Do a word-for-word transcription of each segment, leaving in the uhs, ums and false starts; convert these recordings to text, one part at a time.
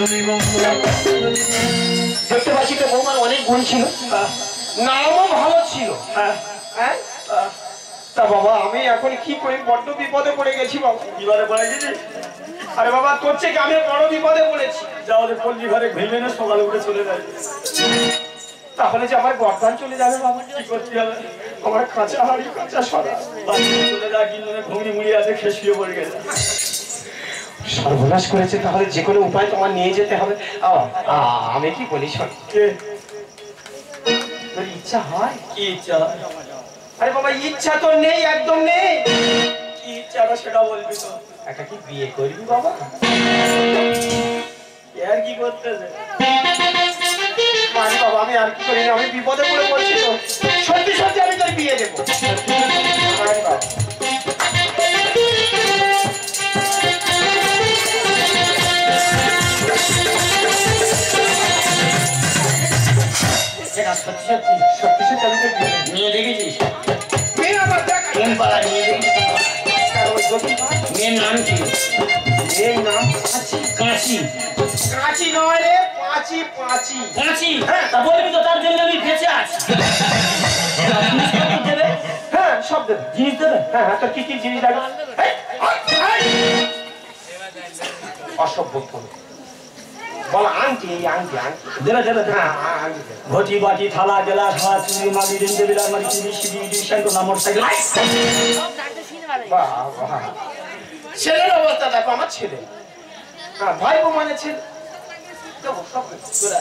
দেখতে পাচ্ছি তো বৌমার অনেক গুণ ছিল, নামও ভালো ছিল। হ্যাঁ তা বাবা আমি এখন কি করি, বড্ড বিপদে পড়ে গেছি বাবা। বিপদে পড়ে গেছিস? আরে বাবা তোর থেকে আমি বড় বিপদে পড়েছি। যাও রে পল্লী ঘরে ঘুমিয়ে না, সকালে উঠে চলে যায়। তাহলে যে আমার গর্দান চলে যাবে বাবা, কি করতে হবে? আমার কাঁচা হাড়ি কাঁচা সরা চলে যা, কিন্তু ঘুমিয়ে মুড়ি আছে, খেয়ে শুয়ে পড়ে গেছে। সর্বনাশ করেছে, তাহলে যে কোনো উপায় তোমার নিয়ে যেতে হবে। আমি কি বলি শোন, তোর ইচ্ছা হয়? কি ইচ্ছা? আরে বাবা ইচ্ছা তো নেই, একদম নেই। কি ইচ্ছাটা সেটা বলবি তো। একটা কি বিয়ে করবি বাবা? আর কি করতেছে? মানে বাবা আমি আর কি করি, আমি বিপদে পড়ে পড়ছি তো, সত্যি সত্যি আমি তোর বিয়ে দেবো। সত্যি সত্যি সত্যি সত্যি আমি তোর বিয়ে দেবো। নিয়ে দেখেছিস? মেয়ে আমার দেখ, কোন পাড়া নিয়ে দেখেছিস? মেয়ের নাম কি? মেয়ের নাম কাঁচি। কাঁচি? কাঁচি নয় রে, পাঁচি পাঁচি। কাঁচি? তা বলবি তো, তার জন্য আমি বেঁচে আছি। দেবে? হ্যাঁ সব দেবে। জিনিস দেবে? হ্যাঁ হ্যাঁ তোর কি কি জিনিস লাগবে? অসভ্য বল, আংটি, এই আংটি আংটি দেবে দেবে দেবে। হ্যাঁ আংটি দেবে। ঘটি বাটি থালা গেলা খাওয়া চুরি মাগি রিন টেবিল আলমারি টিভি সিডি ডিশাইন না মোটরসাইকেল। বাহ বাহ, ছেলের অবস্থা দেখো, আমার ছেলে। হ্যাঁ ভাই বউ মানে ছেলে। দেখো সব তোরা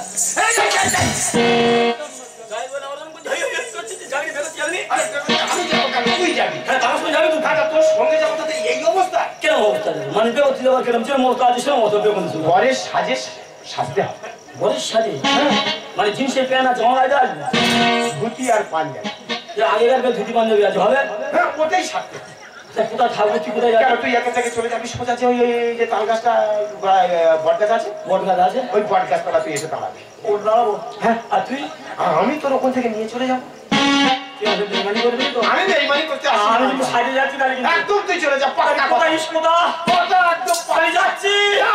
আমি যাবো কেন, তুই যাবি? হ্যাঁ তার সঙ্গে যাবি তুই? তোর সঙ্গে যাবো তাদের এই অবস্থা? কেন অবস্থা দেবে? মানে বেগত ছিল কেরম ছিল, মোর কাজ ছিল মতো বেগুন ছিল। ঘরের সাজে সাজতে হবে। ঘরের সাজে? মানে জিন্সের প্যান্ট আর জামা গায়ে আসবে? ধুতি আর পাঞ্জাবি। আগেকার ধুতি পাঞ্জাবি আছে, হবে? হ্যাঁ ওটাই সাজতে। কোথায় থাকবো তুই? কোথায় কেন যাবি? তুই এখান থেকে চলে যাবি সোজা, যে ওই যে তাল গাছটা বট গাছ আছে, বট গাছ আছে, ওই বট গাছতলা তুই এসে দাঁড়াবি। ও দাঁড়াবো? হ্যাঁ আর তুই? আমি তোর ওখান থেকে নিয়ে চলে যাবো। তুই আমাকে বেইমানি করবি তো? আমি বেইমানি করতে আসি আমি না। কিন্তু সাইডে যাচ্ছি তাহলে কিন্তু একদম তুই চলে যা, পাক্কা কথা। কোথায় ইসমোদা? কথা একদম আমি যাচ্ছি।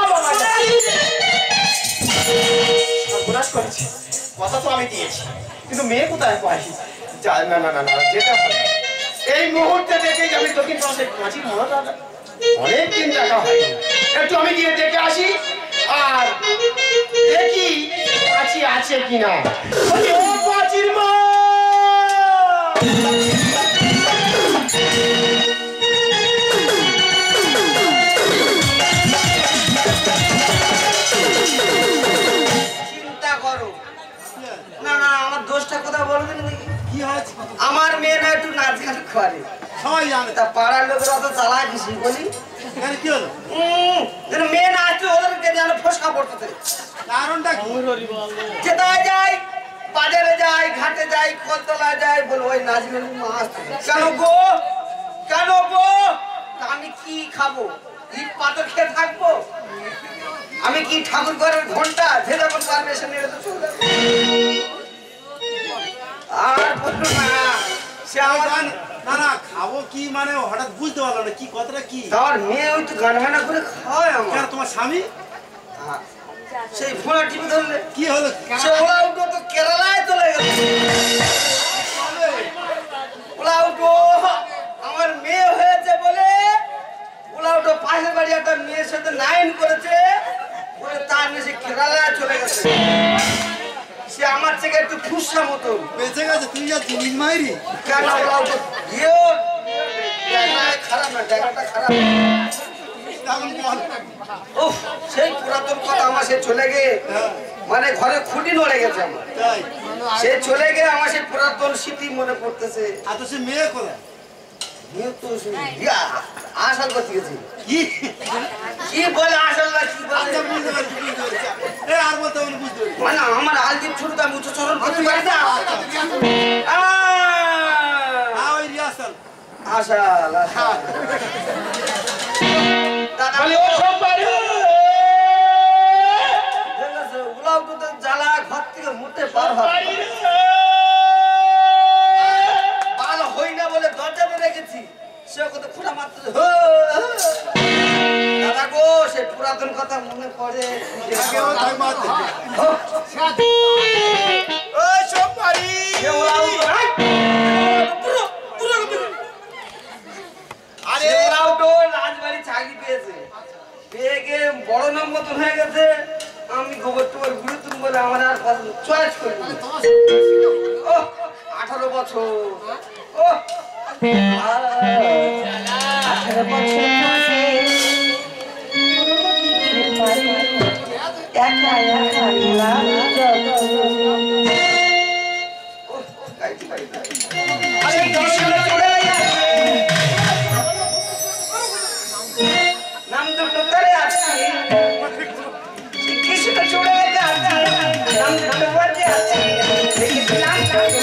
সর্বনাশ করেছি, কথা তো আমি দিয়েছি, কিন্তু মেয়ে কোথায় পাইছি? না না না না যেতে হবে এই মুহূর্তে দেখেই আমি দক্ষিণ পাশে পাঁচির মনে অনেক দিন দেখা হয়, একটু আমি গিয়ে দেখে আসি আর দেখি পাঁচি আছে কিনা। ও পাঁচির মা, চিন্তা করো না না, আমার দোষটা কথা বলবেন নাকি? কি হয়েছে? আমার মেয়েরা একটু নাচ গান করে, সবাই জানে, তা পাড়ার লোকের অত চালাক কিছু বলি। কি হলো? মেয়ে নাচতে ওদেরকে যেন ফসকা পড়তেছে। কারণটা কি? যেটায় যাই, বাজারে যাই, ঘাটে যাই, কলতলা যাই, বল ওই নাচবেন মাছ। কেন গো, কেন গো? আমি কি খাবো? ইট পাথর খেয়ে থাকবো? আমি কি ঠাকুর ঘরের ঘন্টা যে যখন পারমিশন নিয়ে তো চলে যাবে? আর বললো না, সে আমার না না খাবো কি মানে হঠাৎ বুঝতে পারলো না কি কথাটা কি। তার মেয়ে ওই তো গান গানা করে খাওয়ায় আমার। তোমার স্বামী সেই ফোনা টিপে ধরলে কি হলো? সে ওলা উঠো তো কেরালায় চলে গেল। ওলা উঠো আমার মেয়ে হয়েছে বলে ওলা উঠো পাশের বাড়ি একটা মেয়ের সাথে লাইন করেছে, বলে তার মেয়ে সে কেরালায় চলে গেছে। সে আমার থেকে একটু ফুসা মতো বেঁচে গেছে, তুই যা জিনিস মাইরি কেন ওলা উঠো ইয়েও খারাপ না, জায়গাটা খারাপ। উফ, সেই পুরাতন কথা আমার সে চলে গিয়ে মানে ঘরে খুঁটি নড়ে গেছে আমার। সে চলে গিয়ে আমার সেই পুরাতন স্মৃতি মনে পড়তেছে। আর তো সে মেয়ে কোথায়? মেয়ে তো আশাল করতে গেছে। কি কি বলে আশাল না কি বলে? আর বলতে বুঝতে পারি মানে আমার আলদীপ ছোট আমি উচ্চরণ করতে পারি না। ওই রিয়াসাল আশাল দাদা জ্বালা ঘর থেকে মুতে পার ভালো হই না বলে দরজাতে রেখেছি, সে কত ফুটা মারতে। দাদা গো সে পুরাতন কথা মনে পরে ওই সোমবারি আরে রাজবাড়ি চাকরি পেয়েছে পেয়ে গিয়ে বড় নম্বর তো হয়ে গেছে আমি গোবর টোবর গুরুত্ব বলে আমার আর চয়েস করি ও আঠারো বছর ও আঠারো বছর একা একা নাম দুটো করে আছে কৃষ্ণ চড়ে যাচ্ছে নাম দুটো বাজে আছে নাম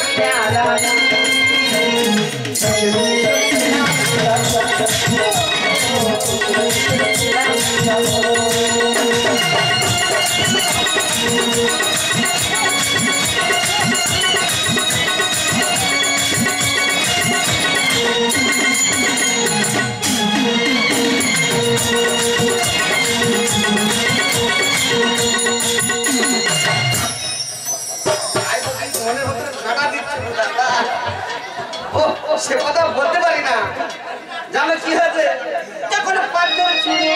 সে কথা বলতে পারি না জানো কি হয়েছে যখন পাঁচ জন চুরি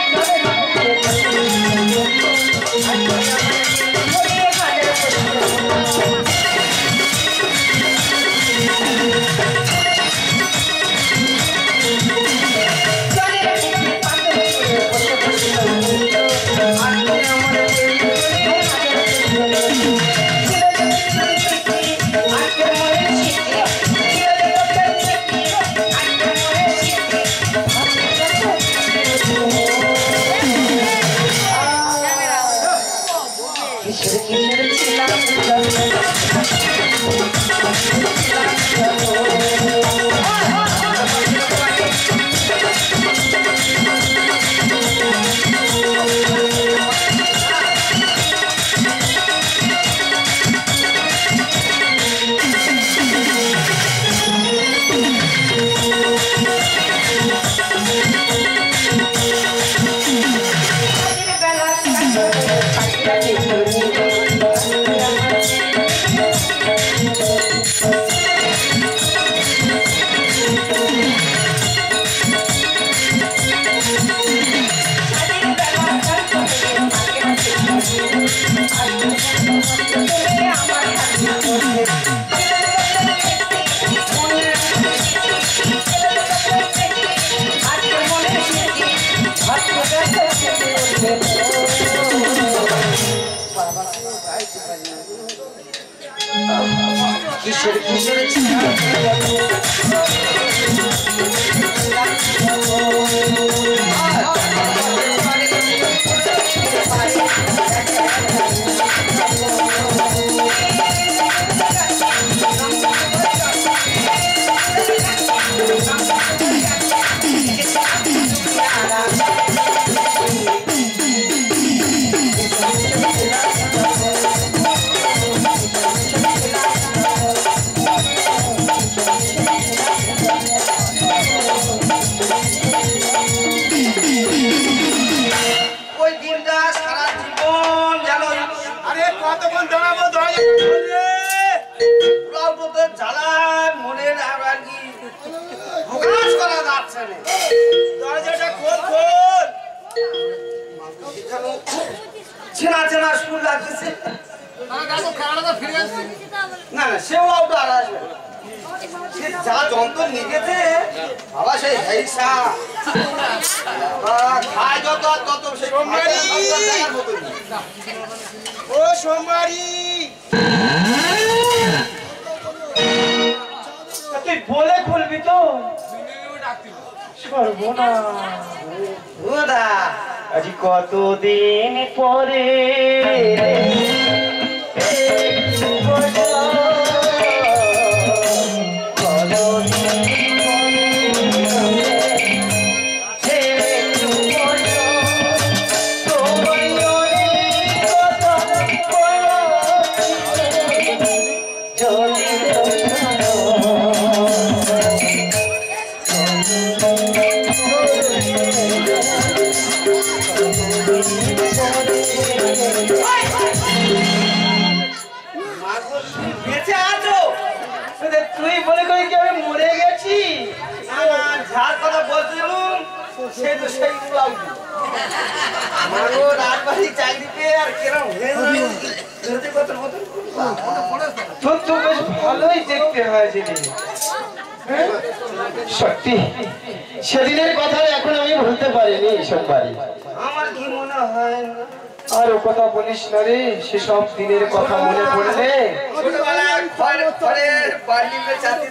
কিশোর কিশোর চেনা চেনা স্কুল লাগতেছে না না সেও তো আর আসবে সে যা যন্ত্র নিয়েছে বাবা সেই হেসা খায় যত তত সে ও সোমবারি তুই বলে খুলবি তো সর্বনা আজ কতদিন পরে Thank you. বলছিলাম সেই তো সেই ব্লাউজ মাগো রাজবাড়ি চাকরি পেয়ে আর কেরম হয়ে গেল কত কত তোর তো বেশ ভালোই দেখতে হয় জিনিস সত্যি সেদিনের কথা এখন আমি ভুলতে পারিনি সোমবারই আমার কি মনে হয় না আর ও কথা বলিস না রে সেসব দিনের কথা মনে পড়লে ছোটবেলায় ঘরে ঘরের বাড়িতে চাকরি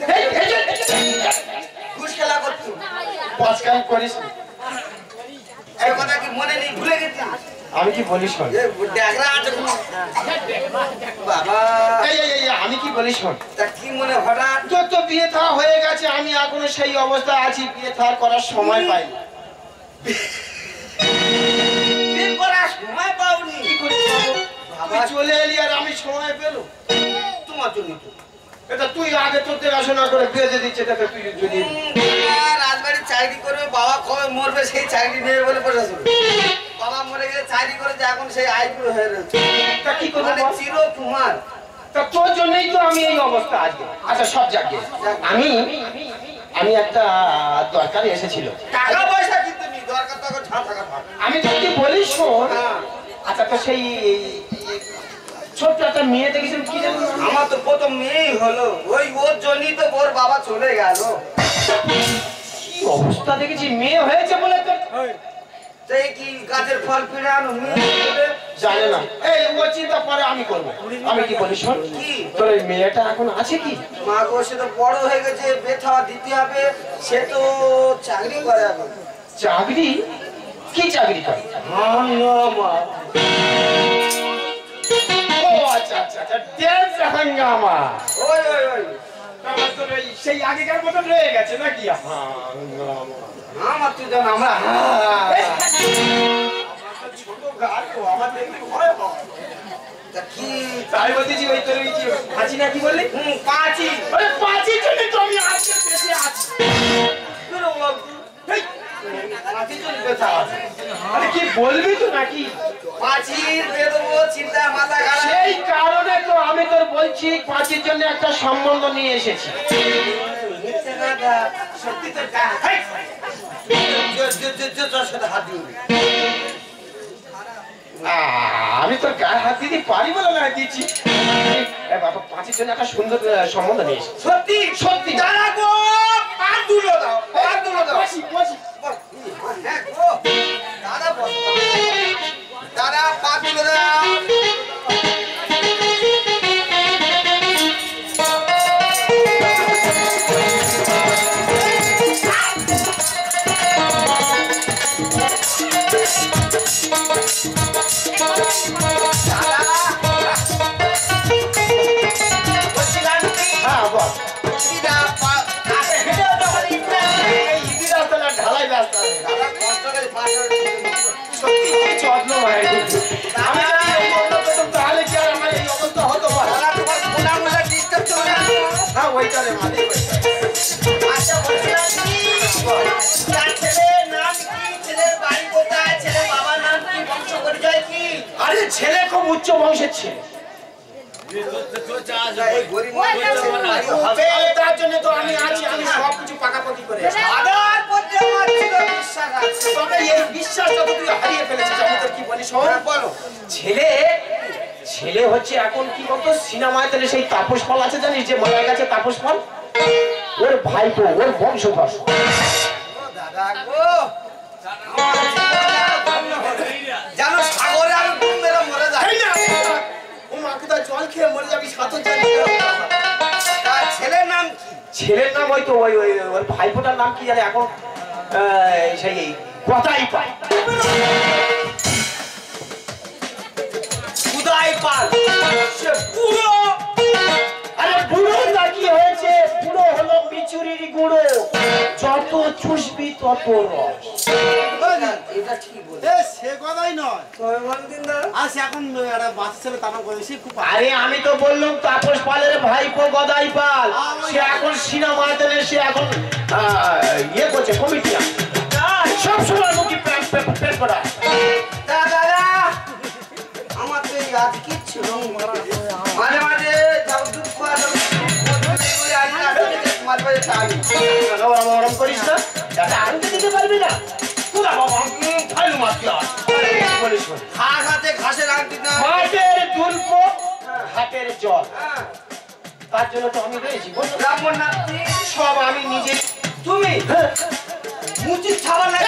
ঘুষ খেলা করতো পাঁচকাল করিস না। এই কথা কি মনে নেই ভুলে গেছি আমি কি বলিস শোন এ ড্যাগরা আছে বাবা এই এই এই আমি কি বলিস শোন তা কি মনে হঠাৎ তোর তো বিয়ে থা হয়ে গেছে আমি এখনো সেই অবস্থায় আছি বিয়ে থা করার সময় পাই বিয়ে করার সময় পাওনি কি করি তুই চলে এলি আর আমি সময় পেলো তোমার জন্য তো এটা তুই আগে তোর দেখাশোনা করে বেঁধে দিচ্ছে তাকে তুই যদি রাজবাড়ি চাকরি করবে বাবা কবে মরবে সেই চাকরি নেবে বলে বসেছিল বাবা মরে গেলে চাকরি করে যে এখন সেই আইপুর হয়ে রয়েছে তা কি করবো মানে বল? চির কুমার তা তোর জন্যই তো আমি এই অবস্থা আজকে আচ্ছা সব জাগে আমি আমি একটা দরকারে এসেছিল টাকা পয়সা কিন্তু নি দরকার তখন ছা টাকা থাক আমি তোকে বলি শোন হ্যাঁ। আচ্ছা তো সেই ছোট্ট একটা মেয়ে দেখেছিলাম কি জানো আমার তো প্রথম মেয়েই হলো ওই ওর জন্যই তো ওর বাবা চলে গেল কি অবস্থা দেখেছি মেয়ে হয়েছে বলে তো সেই কি গাছের ফল পিড়ানো মেয়ে বলে জানে না এই ও চিন্তা পরে আমি করবো আমি কি বলি শোন কি তোর এই মেয়েটা এখন আছে কি মা গো সে তো বড় হয়ে গেছে বেথা দিতে হবে সে তো চাকরি করে এখন চাকরি কি চাকরি করে হাঙ্গামা ও আচ্ছা আচ্ছা আচ্ছা ড্যান্স হাঙ্গামা ওই ওই ওই আমার তো ওই সেই আগেকার মতন রয়ে গেছে নাকি হাঙ্গামা আমার তুই জান আমরা ছোট গাল তো আমার দেখলে ভয় হয় তা কি তাই বলতেছি ওই তোর ওই কি পাঁচি না কি বললি হুম পাঁচি আরে পাঁচির জন্য তো আমি আজকে বেঁচে আছি এই, পাঁচির জন্য বেথা আছে আরে কি বলবি তো নাকি পাঁচির বেদবো চিন্তা মাথা খারাপ সেই কারণে তো আমি তোর বলছি পাঁচির জন্য একটা সম্বন্ধ নিয়ে এসেছি মিথ্যে কথা সত্যি তো গা- হেই! জোর, জোর, জোর, জোর, তোর সাথে হাত দিবি। আহ, আমি তোর গায়ে হাত দিতে পারি বলে না দিচ্ছি এ বাবা পাঁচির জন্য একটা সুন্দর আহ, সম্বন্ধ নিয়ে এসেছি সত্যি সত্যি দাঁড়া গো পা দুলো দাও পা দুলো দাও বসি, বসি। হ্যাঁ গো দাদা বল দাদা পা দুলো দাও হ্যাঁ বল দিদা পা কাছে হেঁটে যখন ইচ্ছা এই ইদি রাস্তা না ঢালাই রাস্তা দাদা কষ্ট করে পা সত্যি কি যত্ন ভাই আমি যদি এই অবস্থা পেতাম তাহলে কি আর আমার এই অবস্থা হতো বল দাদা তোমার ফোনা মোলা ডিস্টার্ব চলে আসবে হ্যাঁ ওইটারে মালিক আচ্ছা বলছিলাম কি তার ছেলের নাম কি ছেলের বাড়ি কোথায় ছেলের বাবার নাম কি বংশ পরিচয় কি আরে ছেলে খুব উচ্চ বংশের ছেলে এই গরিব মানুষের বাড়ি হবে আরে তার জন্য তো আমি আছি আমি সব কিছু পাকাপাকি করে এসেছি। দাদার প্রতি আমার ছিল বিশ্বাস আছে তবে এই বিশ্বাসটা তো তুই হারিয়ে ফেলেছিস আমি তোর কি বলি শোন হ্যাঁ, বলো ছেলে ছেলে হচ্ছে এখন কি বলতো সিনেমায় তাহলে সেই তাপস ফল আছে জানিস যে মারা গেছে তাপস ফল ওর ভাইপো ওর বংশধর ও দাদা গো আমার জীবন আর ধন্য হলো। জানো সাগরে আমি ডুব মেরে মরে যাই এই না, ও মাকে তো জল খেয়ে মরে যাবি সাঁতর জানি তার ছেলের নাম কি ছেলের নাম ওই তো ওই ওই ওর ভাইপোটার নাম কি জানে এখন আহ, সেই কথাই পায় উদয় পাল সে বুড়ো আরে বুড়ো না কি হয়েছে বুড়ো হলো বিচুরির গুঁড়ো যত চুষবি তত রস এটা ঠিক বলে এ সে কথাই নয় তবে বলদিন দাদা আর সে এখন একটা বাচ্চা ছেলে তার নাম করে সে খুব আরে আমি তো বললাম তাপস পালের ভাইপো গদাই পাল সে এখন সিনেমায় তেলে সে এখন আহ, ইয়ে করছে কমিটি সব সময় মুখে প্যান্ট প্যান্ট করা দাদা আমার তো এই আজ কিচ্ছু নেই। মাঝে মাঝে যাও দুধ খাওয়া যাও তোমার বাড়ি টানি ওরম ওরম করিস না দাদা আনতে দিতে পারবি না তোরা বাবা ফাইল মারতে বলিস ঘাস আছে ঘাসের আনতে না হাটের দুল্প হাটের জল তার জন্য তো আমি রয়েছি ব্রাহ্মণ নাতি সব আমি নিজে তুমি মুচি ছাবা না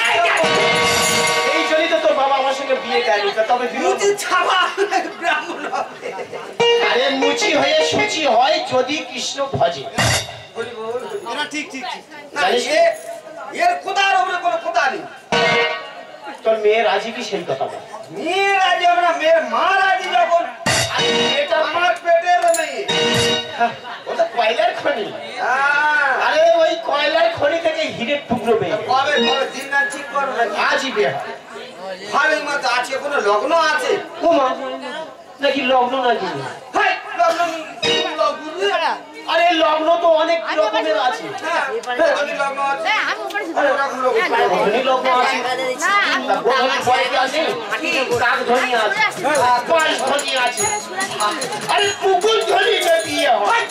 এই জন্যই তো তোর বাবা আমার সঙ্গে বিয়ে দেয়নি তবে মুচি ছাবা ব্রাহ্মণ হবে আরে মুচি হয়ে সুচি হয় যদি কৃষ্ণ ভজে বলি বল এটা ঠিক ঠিক ঠিক না এ এর কোদার উপরে কোনো কোদা নেই তোর মেয়ে রাজি কি সেই কথা বল মেয়ে রাজি হবে না মেয়ের মা রাজি যখন এটা আমার পেটের মেয়ে ওটা কয়লার খনি আরে ওই কয়লার খনি থেকে হিরের টুকরো পেয়ে কবে কবে দিন না ঠিক করবে আজই বিয়ে ভালো মত আছে কোনো লগ্ন আছে ও মা নাকি লগ্ন নাকি হাই লগ্ন লগ্ন আরে লগ্ন তো অনেক রকমের আছে লগ্ন লগ্ন আছে ধনী লগ্ন আছে ধনী বয়কে আছে কাক ধনী আছে পাঁচ ধনী আছে আরে কুকুর ধনী বিয়ে হয়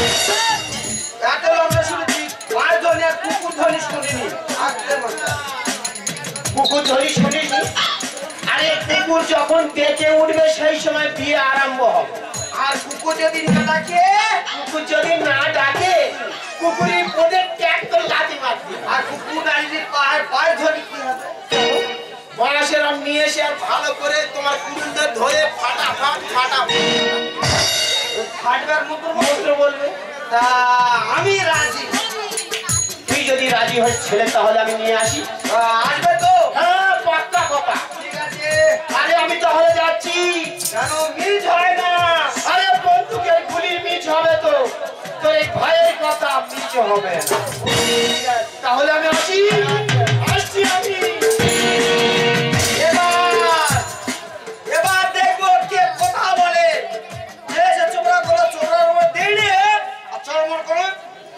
এত লগ্ন শুনেছি পাঁচ ধনী আর কুকুর ধনী শুনিনি আসতে মতো কুকুর ধনী শুনিনি আরে কুকুর যখন বেঁচে উঠবে সেই সময় বিয়ে আরম্ভ হবে আর কুকুর যদি না ডাকে কুকুর যদি না ডাকে কুকুরের পোদের ট্যাগ তো লাথি মারবে আর কুকুর ডাকলে পায়ে পায়ে ধরে কি হবে বাঁশের আম নিয়ে এসে আর ভালো করে তোমার কুকুরদের ধরে ফাটাফাট ফাটাফাট ফাটবার মতো মন্ত্র বলবে তা আমি রাজি তুই যদি রাজি হস ছেলে তাহলে আমি নিয়ে আসি আসবে তো হ্যাঁ পাক্কা কথা ঠিক আছে আরে আমি তাহলে যাচ্ছি কেন মিস হয় না আরে বন্ধুকের গুলি মিছ হবে তো তোর এই ভাইয়ের কথা মিছ হবে না। তাহলে আমি আসি আসছি আমি এবার এবার দেখবো কে কথা বলে এসে চোরা করো চোরার উপর দিলে আর চরমর করো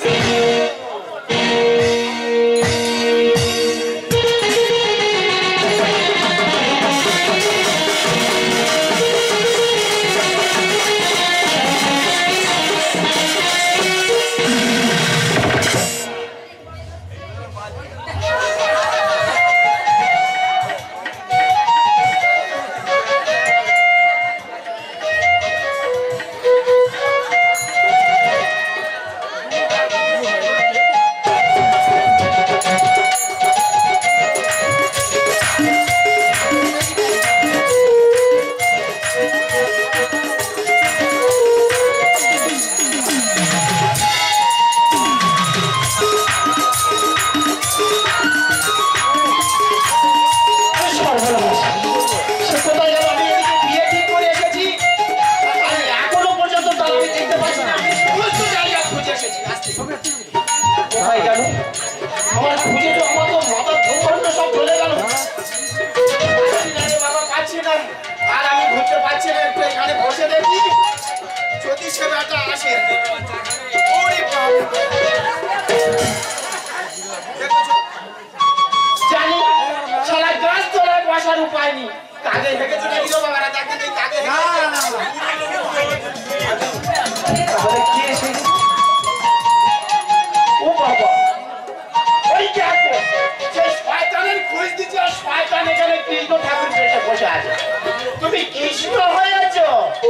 তুমি কৃষ্ণ হয়েছ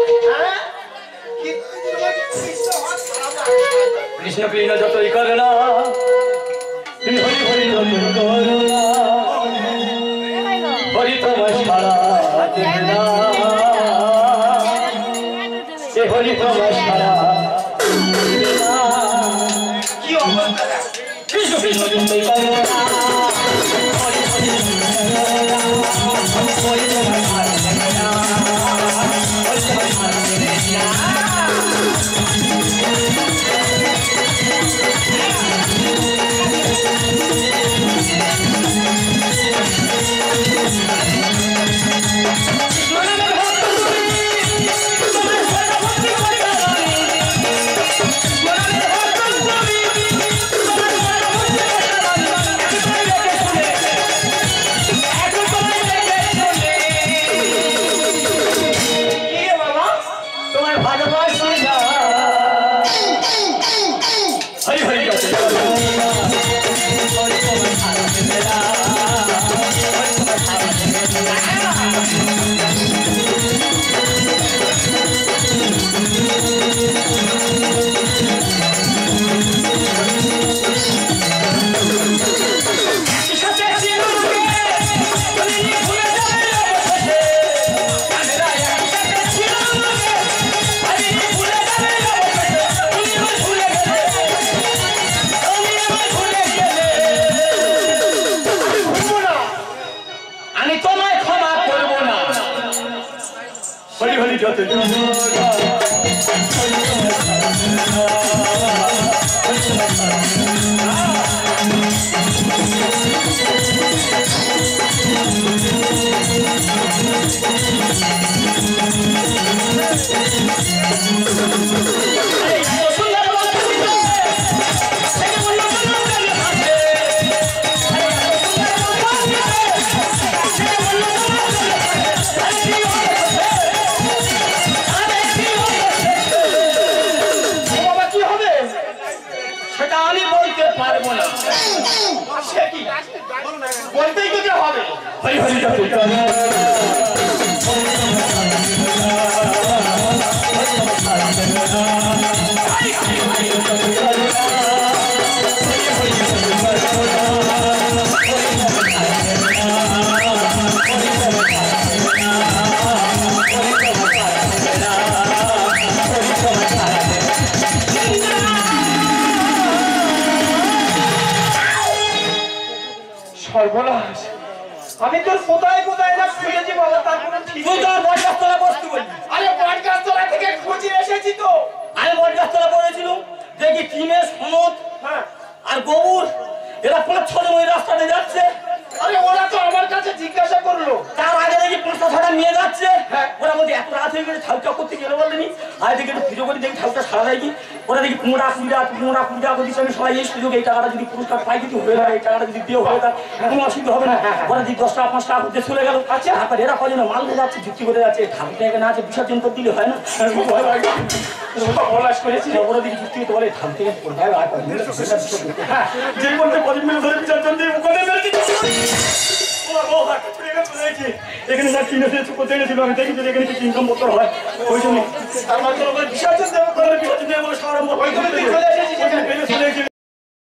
কৃষ্ণ কৃষ্ণ যতই করে না তুমি হরি হরি যতই করো না হরি তোমার সারা দেবে না এ হরি তোমার সারা দেবে না কি অবস্থা কৃষ্ণ কৃষ্ণ যতই করো না হরি হরি হরি তোমার সারা দেবে না হরি তোমার সারা দেবে না What? যত বলতেই তো হবে হরি হরি যত সর্বনাশ আমি তোর কোথায় কোথায় না খুঁজেছি বাবা তার কোনো ঠিক তুই তো বটগাছতলা বস্তু বলবি আরে বটগাছতলা থেকে খুঁজে এসেছি তো আমি বটগাছতলা পড়েছিল দেখি টিমের সমত হ্যাঁ আর গৌর এরা পাঁচ ছজন ওই রাস্তাতে যাচ্ছে আরে ওরা তো আমার কাছে জিজ্ঞাসা করলো তার আগে দেখি পাঁচটা ছটা নিয়ে যাচ্ছে হ্যাঁ। ওরা বলছে এত রাত হয়ে গেছে ঠাউটা করতে গেলে বললেনি আর দেখি একটু পুজো করে দেখি ঠাউটা সারা দেয় কি ওরা দেখি পনেরো কুড়ি টাকা পনেরো কুড়ি টাকা দিচ্ছে আমি সবাই এই সুযোগ এই টাকাটা যদি পুরস্কার পাই কিন্তু হয়ে যায় এই টাকাটা যদি দিয়ে হয়ে যায় কোনো অসুবিধা হবে না ওরা যদি দশ টাকা পাঁচ টাকা করতে চলে গেল আচ্ছা তারপর এরা কজন মাল দিয়ে যাচ্ছে যুক্তি করে যাচ্ছে ঠাকুরটাকে না আছে বিসর্জন করে দিলে হয় না পলাশ করেছি ওরা দিকে যুক্তি করতে বলে ঠাকুর থেকে যে বলতে কজন মিলে ধরে বিসর্জন দিয়ে ওখানে এখানে যা কিনে চুপ করতে গেছিল আমি দেখি যে এখানে কিছু ইনকাম করতে হয় ওই জন্য আমার তো বিসর্জন দেবো করে